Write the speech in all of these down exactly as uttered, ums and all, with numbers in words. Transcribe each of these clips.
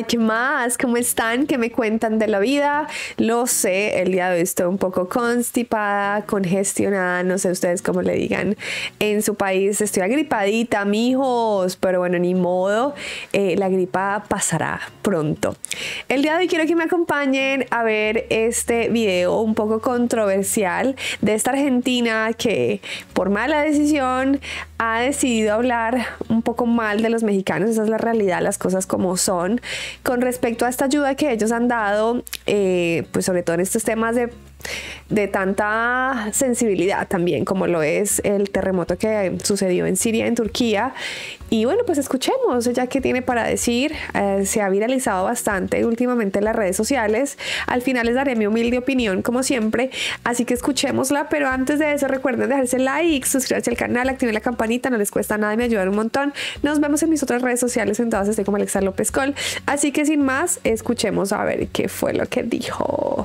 Ay, ¿qué más? ¿Cómo están? ¿Qué me cuentan de la vida? Lo sé, el día de hoy estoy un poco constipada, congestionada, no sé ustedes cómo le digan en su país. Estoy agripadita, mijos, pero bueno, ni modo, eh, la gripa pasará pronto. El día de hoy quiero que me acompañen a ver este video un poco controversial de esta argentina que por mala decisión ha decidido hablar un poco mal de los mexicanos. Esa es la realidad, las cosas como son, con respecto a esta ayuda que ellos han dado, eh, pues sobre todo en estos temas de de tanta sensibilidad también, como lo es el terremoto que sucedió en Siria, en Turquía. Y bueno, pues escuchemos ella qué tiene para decir. Eh, se ha viralizado bastante últimamente en las redes sociales. Al final les daré mi humilde opinión como siempre, así que escuchémosla. Pero antes de eso recuerden dejarse like, suscribirse al canal, activar la campanita, no les cuesta nada y me ayudan un montón. Nos vemos en mis otras redes sociales, en todas estoy como Alexa López Col. Así que sin más, escuchemos a ver qué fue lo que dijo.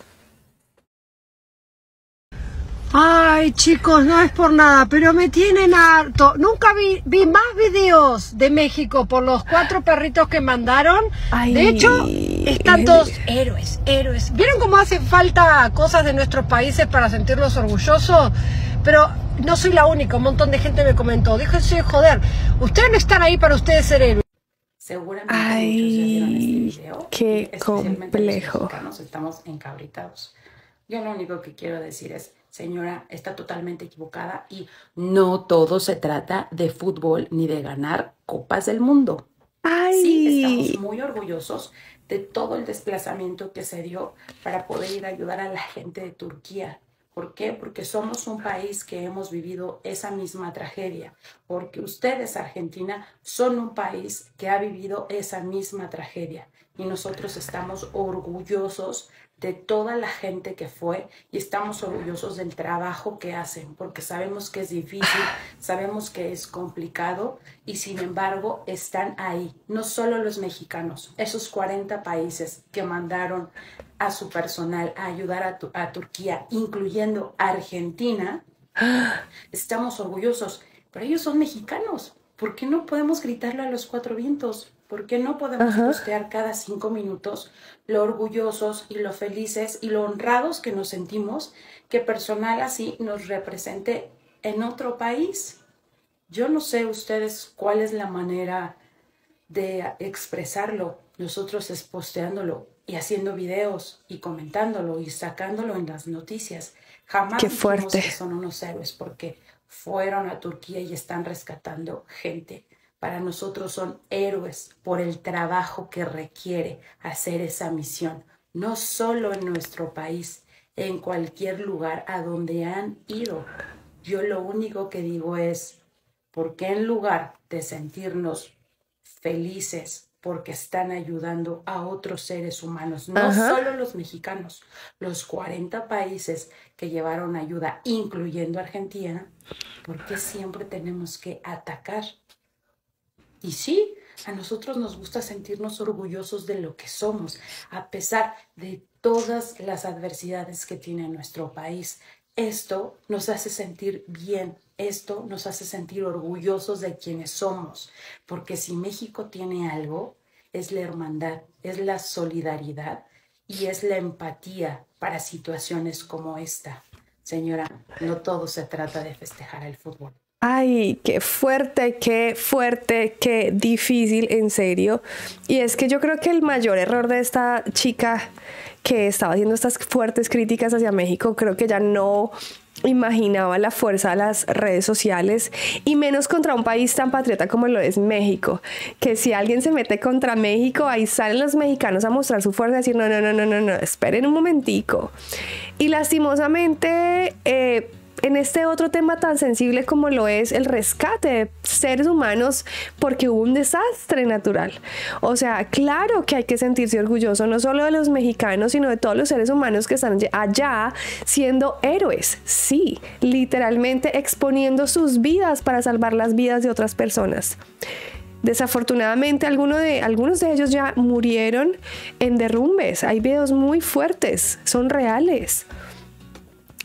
Ay, chicos, no es por nada, pero me tienen harto. Nunca vi, vi más videos de México por los cuatro perritos que mandaron. Ay. De hecho, están todos héroes, héroes. ¿Vieron cómo hacen falta cosas de nuestros países para sentirlos orgullosos? Pero no soy la única, un montón de gente me comentó. Déjense de joder, ustedes no están ahí para ustedes ser héroes. Seguramente Ay, muchos ya vieron este video. Qué complejo. Los mexicanos estamos encabritados. Yo lo único que quiero decir es, señora, está totalmente equivocada y no todo se trata de fútbol ni de ganar copas del mundo. Ay. Sí, estamos muy orgullosos de todo el desplazamiento que se dio para poder ir a ayudar a la gente de Turquía. ¿Por qué? Porque somos un país que hemos vivido esa misma tragedia. Porque ustedes, Argentina, son un país que ha vivido esa misma tragedia. Y nosotros estamos orgullosos de toda la gente que fue y estamos orgullosos del trabajo que hacen, porque sabemos que es difícil, sabemos que es complicado y sin embargo están ahí. No solo los mexicanos, esos cuarenta países que mandaron a su personal a ayudar a, tu, a Turquía, incluyendo Argentina, estamos orgullosos, pero ellos son mexicanos. ¿Por qué no podemos gritarlo a los cuatro vientos? ¿Por qué no podemos uh-huh. postear cada cinco minutos lo orgullosos y lo felices y lo honrados que nos sentimos que personal así nos represente en otro país? Yo no sé ustedes cuál es la manera de expresarlo. Nosotros es posteándolo y haciendo videos y comentándolo y sacándolo en las noticias. Jamás Qué dijimos fuerte. que son unos héroes porque fueron a Turquía y están rescatando gente. Para nosotros son héroes por el trabajo que requiere hacer esa misión, no solo en nuestro país, en cualquier lugar a donde han ido. Yo lo único que digo es, ¿por qué en lugar de sentirnos felices porque están ayudando a otros seres humanos, no uh-huh. solo los mexicanos, los cuarenta países que llevaron ayuda, incluyendo Argentina, ¿por qué siempre tenemos que atacar? Y sí, a nosotros nos gusta sentirnos orgullosos de lo que somos, a pesar de todas las adversidades que tiene nuestro país. Esto nos hace sentir bien, esto nos hace sentir orgullosos de quienes somos, porque si México tiene algo, es la hermandad, es la solidaridad y es la empatía para situaciones como esta. Señora, no todo se trata de festejar el fútbol. Ay, qué fuerte, qué fuerte, qué difícil, en serio. Y es que yo creo que el mayor error de esta chica que estaba haciendo estas fuertes críticas hacia México, creo que ya no imaginaba la fuerza de las redes sociales y menos contra un país tan patriota como lo es México, que si alguien se mete contra México, ahí salen los mexicanos a mostrar su fuerza y decir no, no, no, no, no, no, esperen un momentico. Y lastimosamente eh, en este otro tema tan sensible como lo es el rescate de seres humanos porque hubo un desastre natural. O sea, claro que hay que sentirse orgulloso no solo de los mexicanos, sino de todos los seres humanos que están allá siendo héroes. Sí, literalmente exponiendo sus vidas para salvar las vidas de otras personas. Desafortunadamente alguno de, algunos de ellos ya murieron en derrumbes. Hay videos muy fuertes, son reales.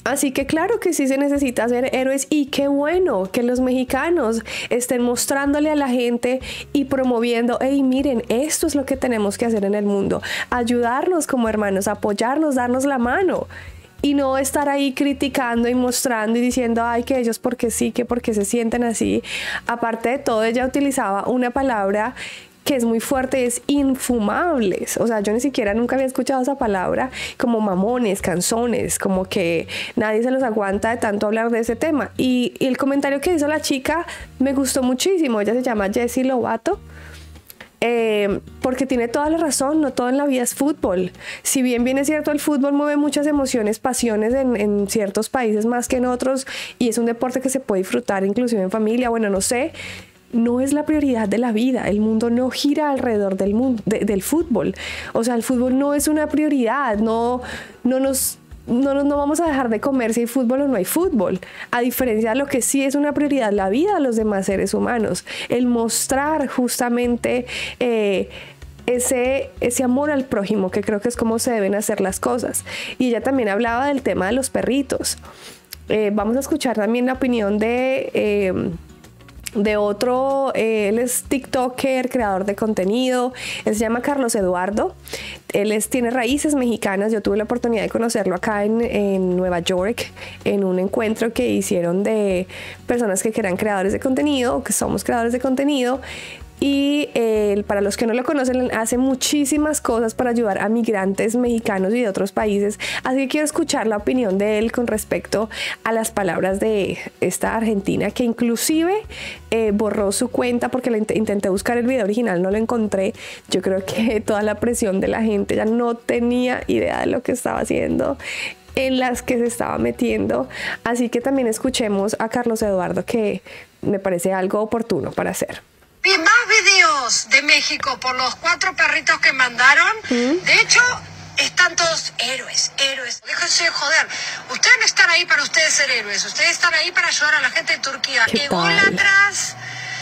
Así que claro que sí se necesita ser héroes y qué bueno que los mexicanos estén mostrándole a la gente y promoviendo, hey, miren, esto es lo que tenemos que hacer en el mundo, ayudarnos como hermanos, apoyarnos, darnos la mano. Y no estar ahí criticando y mostrando y diciendo, ay, que ellos porque sí, que porque se sienten así. Aparte de todo, ella utilizaba una palabra que es muy fuerte, es infumables. O sea, yo ni siquiera nunca había escuchado esa palabra, como mamones, canzones, como que nadie se los aguanta de tanto hablar de ese tema. Y, y el comentario que hizo la chica me gustó muchísimo. Ella se llama Jessie Lobato. Eh, porque tiene toda la razón, no todo en la vida es fútbol. Si bien bien es cierto, el fútbol mueve muchas emociones, pasiones en, en ciertos países más que en otros, y es un deporte que se puede disfrutar inclusive en familia, bueno, no sé, no es la prioridad de la vida. El mundo no gira alrededor del, mundo, de, del fútbol. O sea, el fútbol no es una prioridad, no, no nos... No, no vamos a dejar de comer si hay fútbol o no hay fútbol. A diferencia de lo que sí es una prioridad, la vida de los demás seres humanos. El mostrar justamente eh, ese, ese amor al prójimo, que creo que es como se deben hacer las cosas. Y ella también hablaba del tema de los perritos. Eh, vamos a escuchar también la opinión de... Eh, de otro, eh, él es TikToker, creador de contenido, él se llama Carlos Eduardo, él es, tiene raíces mexicanas. Yo tuve la oportunidad de conocerlo acá en, en Nueva York, en un encuentro que hicieron de personas que eran creadores de contenido, o que somos creadores de contenido. Y eh, para los que no lo conocen, hace muchísimas cosas para ayudar a migrantes mexicanos y de otros países. Así que quiero escuchar la opinión de él con respecto a las palabras de esta argentina, que inclusive eh, borró su cuenta porque la int intenté buscar el video original, no lo encontré. Yo creo que toda la presión de la gente, ya no tenía idea de lo que estaba haciendo, en las que se estaba metiendo. Así que también escuchemos a Carlos Eduardo, que me parece algo oportuno para hacer. Vi más videos de México por los cuatro perritos que mandaron. ¿Mm? De hecho, están todos héroes, héroes. Déjense de joder. Ustedes no están ahí para ustedes ser héroes. Ustedes están ahí para ayudar a la gente de Turquía. Ególatras,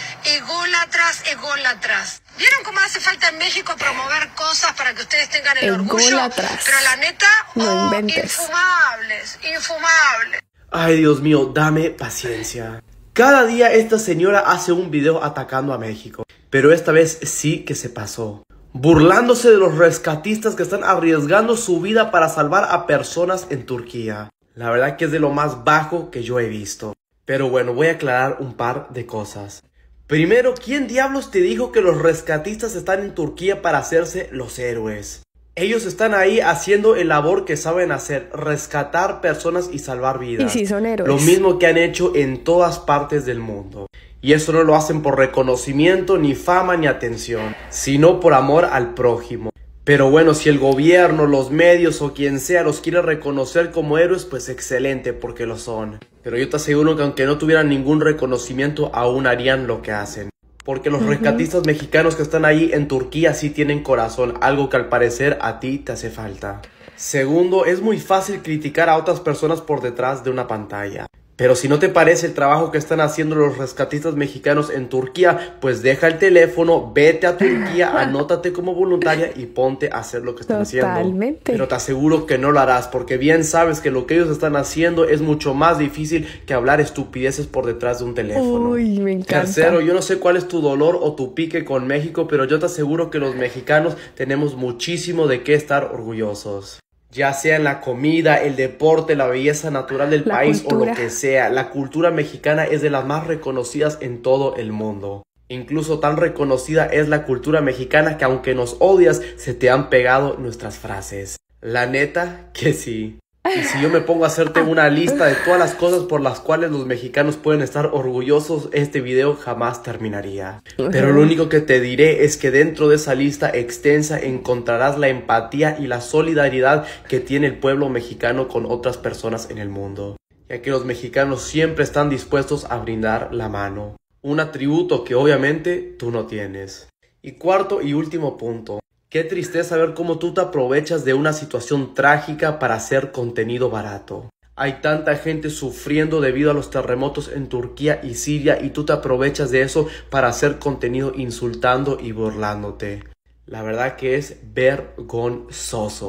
ególatras, ególatras. ¿Vieron cómo hace falta en México promover cosas para que ustedes tengan el orgullo? Pero la neta, no oh, infumables, infumables. Ay, Dios mío, dame paciencia. Cada día esta señora hace un video atacando a México, pero esta vez sí que se pasó, burlándose de los rescatistas que están arriesgando su vida para salvar a personas en Turquía. La verdad que es de lo más bajo que yo he visto. Pero bueno, voy a aclarar un par de cosas. Primero, ¿quién diablos te dijo que los rescatistas están en Turquía para hacerse los héroes? Ellos están ahí haciendo el labor que saben hacer, rescatar personas y salvar vidas. Y sí, son héroes. Lo mismo que han hecho en todas partes del mundo. Y eso no lo hacen por reconocimiento, ni fama, ni atención, sino por amor al prójimo. Pero bueno, si el gobierno, los medios o quien sea los quiere reconocer como héroes, pues excelente, porque lo son. Pero yo te aseguro que aunque no tuvieran ningún reconocimiento, aún harían lo que hacen. Porque los rescatistas mexicanos que están ahí en Turquía sí tienen corazón, algo que al parecer a ti te hace falta. Segundo, es muy fácil criticar a otras personas por detrás de una pantalla. Pero si no te parece el trabajo que están haciendo los rescatistas mexicanos en Turquía, pues deja el teléfono, vete a Turquía, anótate como voluntaria y ponte a hacer lo que están Totalmente. haciendo. Pero te aseguro que no lo harás, porque bien sabes que lo que ellos están haciendo es mucho más difícil que hablar estupideces por detrás de un teléfono. Uy, me encanta. Tercero, yo no sé cuál es tu dolor o tu pique con México, pero yo te aseguro que los mexicanos tenemos muchísimo de qué estar orgullosos. Ya sea en la comida, el deporte, la belleza natural del la país cultura. o lo que sea, la cultura mexicana es de las más reconocidas en todo el mundo. Incluso tan reconocida es la cultura mexicana que aunque nos odias, se te han pegado nuestras frases. La neta que sí. Y si yo me pongo a hacerte una lista de todas las cosas por las cuales los mexicanos pueden estar orgullosos, este video jamás terminaría. Pero lo único que te diré es que dentro de esa lista extensa encontrarás la empatía y la solidaridad que tiene el pueblo mexicano con otras personas en el mundo, ya que los mexicanos siempre están dispuestos a brindar la mano. Un atributo que obviamente tú no tienes. Y cuarto y último punto. Qué tristeza ver cómo tú te aprovechas de una situación trágica para hacer contenido barato. Hay tanta gente sufriendo debido a los terremotos en Turquía y Siria y tú te aprovechas de eso para hacer contenido insultando y burlándote. La verdad que es vergonzoso.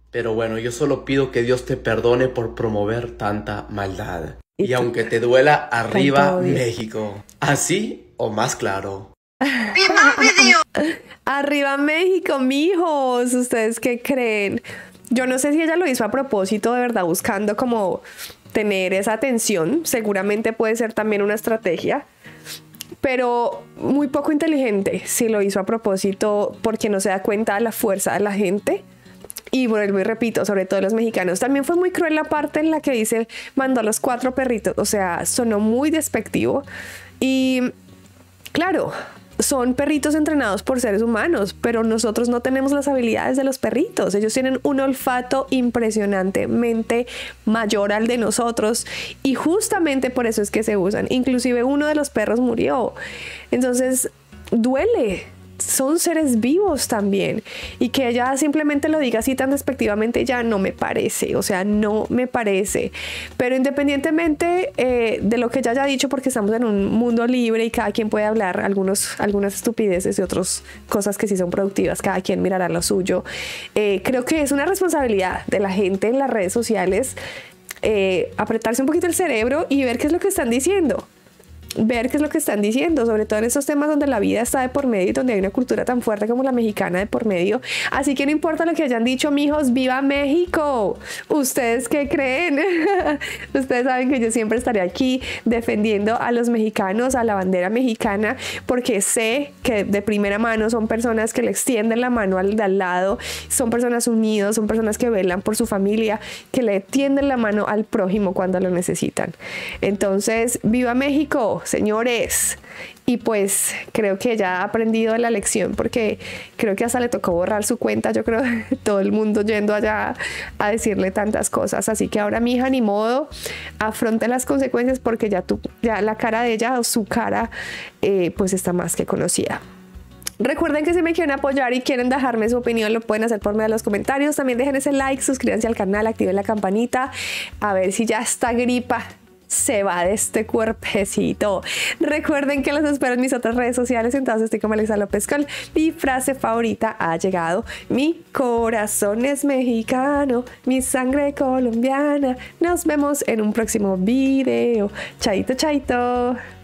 Pero bueno, yo solo pido que Dios te perdone por promover tanta maldad. Y aunque te duela, arriba México. Así o más claro. Arriba México, mijos. ¿Ustedes qué creen? Yo no sé si ella lo hizo a propósito, de verdad, buscando como tener esa atención. Seguramente puede ser también una estrategia, pero muy poco inteligente si lo hizo a propósito, porque no se da cuenta de la fuerza de la gente. Y vuelvo y repito, sobre todo los mexicanos. También fue muy cruel la parte en la que dice mandó a los cuatro perritos. O sea, sonó muy despectivo. Y claro, son perritos entrenados por seres humanos, pero nosotros no tenemos las habilidades de los perritos. Ellos tienen un olfato impresionantemente mayor al de nosotros y justamente por eso es que se usan. Inclusive uno de los perros murió. Entonces, duele. Son seres vivos también, y que ella simplemente lo diga así tan despectivamente ya no me parece, o sea, no me parece. Pero independientemente eh, de lo que ella haya dicho, porque estamos en un mundo libre y cada quien puede hablar algunos, algunas estupideces y otras cosas que sí son productivas, cada quien mirará lo suyo. Eh, creo que es una responsabilidad de la gente en las redes sociales eh, apretarse un poquito el cerebro y ver qué es lo que están diciendo. Ver qué es lo que están diciendo, sobre todo en estos temas donde la vida está de por medio y donde hay una cultura tan fuerte como la mexicana de por medio. Así que no importa lo que hayan dicho, mijos, ¡viva México! ¿Ustedes qué creen? Ustedes saben que yo siempre estaré aquí defendiendo a los mexicanos, a la bandera mexicana, porque sé que de primera mano son personas que le extienden la mano al de al lado, son personas unidas, son personas que velan por su familia, que le tienden la mano al prójimo cuando lo necesitan. Entonces, ¡viva México! Señores, y pues creo que ya ha aprendido la lección, porque creo que hasta le tocó borrar su cuenta, yo creo, todo el mundo yendo allá a decirle tantas cosas. Así que ahora, mi hija, ni modo, afronte las consecuencias, porque ya, tu, ya la cara de ella o su cara eh, pues está más que conocida. Recuerden que si me quieren apoyar y quieren dejarme su opinión, lo pueden hacer por medio de los comentarios. También dejen ese like, suscríbanse al canal, activen la campanita, a ver si ya esta gripa se va de este cuerpecito. Recuerden que los espero en mis otras redes sociales. Entonces estoy como Alexa López con mi frase favorita: ha llegado, mi corazón es mexicano, mi sangre colombiana. Nos vemos en un próximo video. Chaito, chaito.